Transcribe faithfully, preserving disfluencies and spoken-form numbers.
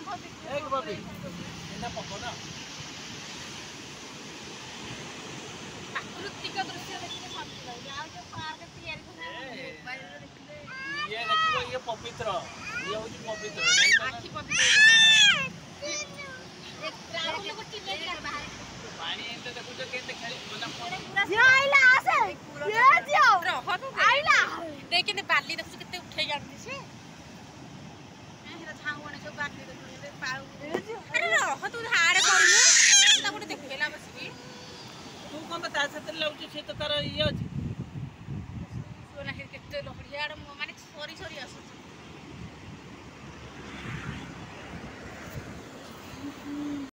एक बबी इना पकोना प्राकृतिक दृश्य देखिए शांति लगे आ जो पार्क तैयारी करना मोबाइल रे देखले ये देखो ये पवित्र ये होची पवित्र आखी पवित्र एक प्राणी लोग टीले बाहर पानी एंते देखो जो केते खेली मना ये आइला आसे ये जियो रह तो आइला देखिने बाली देखु केते उठै जांदी से हेरा छांगone सब बाली देखु पाउ अरे रह तू हारे करनु ता गोटे देखैला बसकी तू कोन ता साथे लाउची से तो तार ये अछि सोना के केते लहड़िया माने सरी सरी आसु